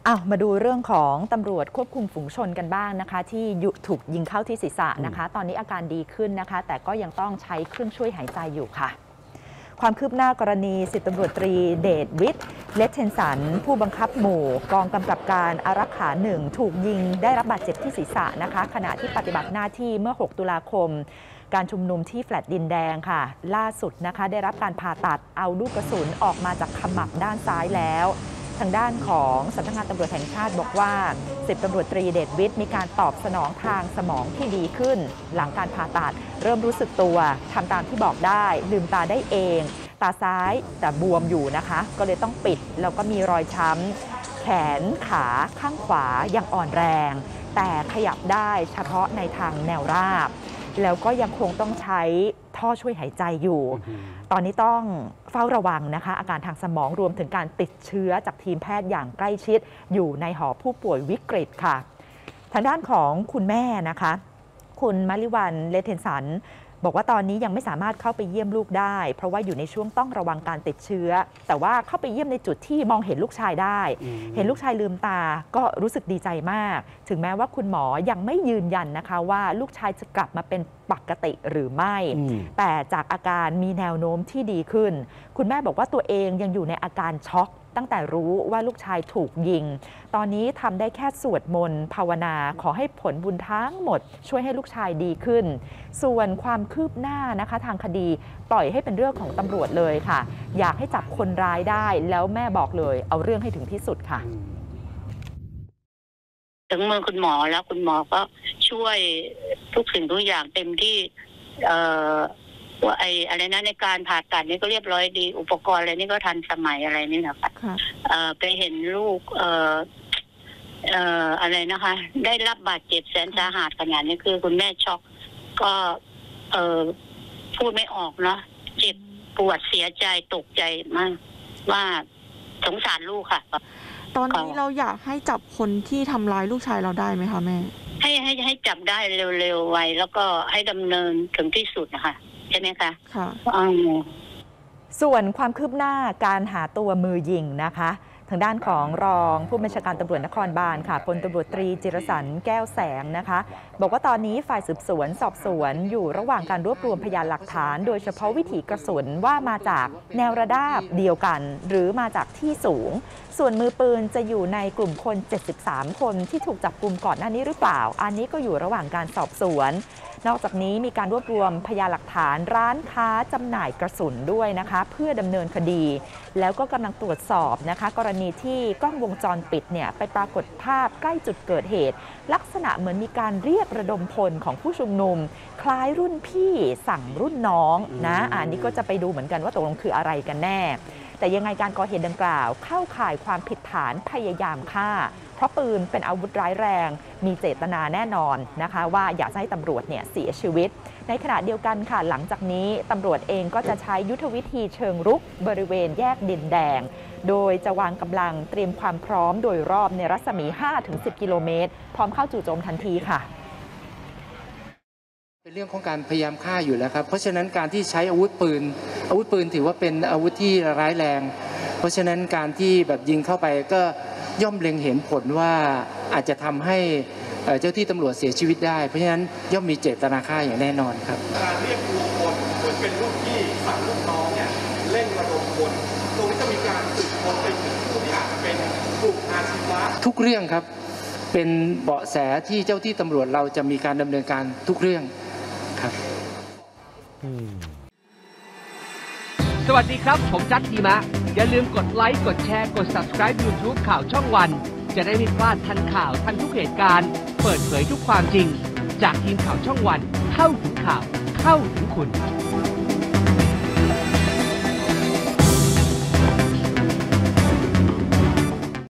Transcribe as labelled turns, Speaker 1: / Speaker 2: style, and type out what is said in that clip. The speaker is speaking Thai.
Speaker 1: มาดูเรื่องของตำรวจควบคุมฝูงชนกันบ้างนะคะที่ถูกยิงเข้าที่ศีรษะนะคะตอนนี้อาการดีขึ้นนะคะแต่ก็ยังต้องใช้เครื่องช่วยหายใจอยู่ค่ะความคืบหน้ากรณี10 ตำรวจตรีเดชวิทย์เลทเทนสันผู้บังคับหมู่กองกำกับการอารักขา1ถูกยิงได้รับบาดเจ็บที่ศีรษะนะคะขณะที่ปฏิบัติหน้าที่เมื่อ6 ตุลาคมการชุมนุมที่แฟลตดินแดงค่ะล่าสุดนะคะได้รับการผ่าตัดเอาลูกกระสุนออกมาจากขมับด้านซ้ายแล้วทางด้านของสำนักงานตำรวจแห่งชาติบอกว่า10 ตำรวจตรีเดชวิทย์มีการตอบสนองทางสมองที่ดีขึ้นหลังการผ่าตัดเริ่มรู้สึกตัวทำตามที่บอกได้ลืมตาได้เองตาซ้ายแต่บวมอยู่นะคะก็เลยต้องปิดแล้วก็มีรอยช้ำแขนขาข้างขวายังอ่อนแรงแต่ขยับได้เฉพาะในทางแนวราบแล้วก็ยังคงต้องใช้ท่อช่วยหายใจอยู่ตอนนี้ต้องเฝ้าระวังนะคะอาการทางสมองรวมถึงการติดเชื้อจากทีมแพทย์อย่างใกล้ชิดอยู่ในหอผู้ป่วยวิกฤตค่ะทางด้านของคุณแม่นะคะคุณมลิวันเลเทนสันบอกว่าตอนนี้ยังไม่สามารถเข้าไปเยี่ยมลูกได้เพราะว่าอยู่ในช่วงต้องระวังการติดเชื้อแต่ว่าเข้าไปเยี่ยมในจุดที่มองเห็นลูกชายได้เห็นลูกชายลืมตาก็รู้สึกดีใจมากถึงแม้ว่าคุณหมอยังไม่ยืนยันนะคะว่าลูกชายจะกลับมาเป็นปกติหรือไม่แต่จากอาการมีแนวโน้มที่ดีขึ้นคุณแม่บอกว่าตัวเองยังอยู่ในอาการช็อกตั้งแต่รู้ว่าลูกชายถูกยิงตอนนี้ทำได้แค่สวดมนต์ภาวนาขอให้ผลบุญทั้งหมดช่วยให้ลูกชายดีขึ้นส่วนความคืบหน้านะคะทางคดีปล่อยให้เป็นเรื่องของตำรวจเลยค่ะอยากให้จับคนร้ายได้แล้วแม่บอกเลยเอาเรื่องให้ถึงที่สุดค่ะ
Speaker 2: ถึงมือคุณหมอแล้วคุณหมอก็ช่วยทุกสิ่งทุกอย่างเต็มที่ว่าอะไรนะในการผ่าตัดนี่ก็เรียบร้อยดีอุปกรณ์อะไรนี่ก็ทันสมัยอะไรนี่นะคะไปเห็นลูกอะไรนะคะได้รับบาดเจ็บแสนสาหัสขนาดนี้คือคุณแม่ช็อกก็พูดไม่ออกเนาะเจ็บปวดเสียใจตกใจมากว่าสงสารลูกค่ะ
Speaker 3: ตอนนี้เราอยากให้จับคนที่ทำร้ายลูกชายเราได้ไหมคะแม่
Speaker 2: ให้จับได้เร็วๆไวแล้วก็ให้ดำเนินถึงที่สุดนะคะใช่ไหมคะ
Speaker 3: ค่ะ
Speaker 1: ส่วนความคืบหน้าการหาตัวมือยิงนะคะทางด้านของรองผู้บัญชาการตำรวจนครบาลค่ะพลตำรวจตรีจิรสันแก้วแสงนะคะบอกว่าตอนนี้ฝ่ายสืบสวนสอบสวนอยู่ระหว่างการรวบรวมพยานหลักฐานโดยเฉพาะวิถีกระสุนว่ามาจากแนวระนาบเดียวกันหรือมาจากที่สูงส่วนมือปืนจะอยู่ในกลุ่มคน73 คนที่ถูกจับกุมก่อนหน้านี้หรือเปล่าอันนี้ก็อยู่ระหว่างการสอบสวนนอกจากนี้มีการรวบรวมพยานหลักฐานร้านค้าจำหน่ายกระสุนด้วยนะคะเพื่อดำเนินคดีแล้วก็กำลังตรวจสอบนะคะกรณีที่กล้องวงจรปิดเนี่ยไปปรากฏภาพใกล้จุดเกิดเหตุลักษณะเหมือนมีการเรียกระดมพลของผู้ชุมนุมคล้ายรุ่นพี่สั่งรุ่นน้องนะอันนี้ก็จะไปดูเหมือนกันว่าตกลงคืออะไรกันแน่แต่ยังไงการก่อเหตุดังกล่าวเข้าข่ายความผิดฐานพยายามฆ่าเพราะปืนเป็นอาวุธร้ายแรงมีเจตนาแน่นอนนะคะว่าอยากให้ตำรวจเนี่ยเสียชีวิตในขณะเดียวกันค่ะหลังจากนี้ตำรวจเองก็จะใช้ยุทธวิธีเชิงรุกบริเวณแยกดินแดงโดยจะวางกำลังเตรียมความพร้อมโดยรอบในรัศมี 5-10 กิโลเมตรพร้อมเข้าจู่โจมทันทีค่ะ
Speaker 4: เป็นเรื่องของการพยายามฆ่าอยู่แล้วครับเพราะฉะนั้นการที่ใช้อาวุธปืนถือว่าเป็นอาวุธที่ร้ายแรงเพราะฉะนั้นการที่แบบยิงเข้าไปก็ย่อมเล็งเห็นผลว่าอาจจะทำให้เจ้าที่ตำรวจเสียชีวิตได้เพราะฉะนั้นย่อมมีเจตนาฆ่าอย่างแน่นอนครับ
Speaker 5: การเรียกตัวคนเหมือนเป็นรุ่นพี่สั่งลูกน้องเนี่ยเล่นระดมคนตรงนี้จะมีการสืบค้นไปถึงผู้ที่อาจจะเป็นกลุ่มอาชีวะ
Speaker 4: ทุกเรื่องครับเป็นเบาะแสที่เจ้าที่ตำรวจเราจะมีการดำเนินการทุกเรื่องครับ
Speaker 6: สวัสดีครับผมจัดทีมะอย่าลืมกดไลค์กดแชร์กด Subscribe YouTube ข่าวช่องวันจะได้ไม่พลาดทันข่าวทันทุกเหตุการณ์เปิดเผยทุกความจริงจากทีมข่าวช่องวันเข้าถึงข่าวเข้าถึงคุณ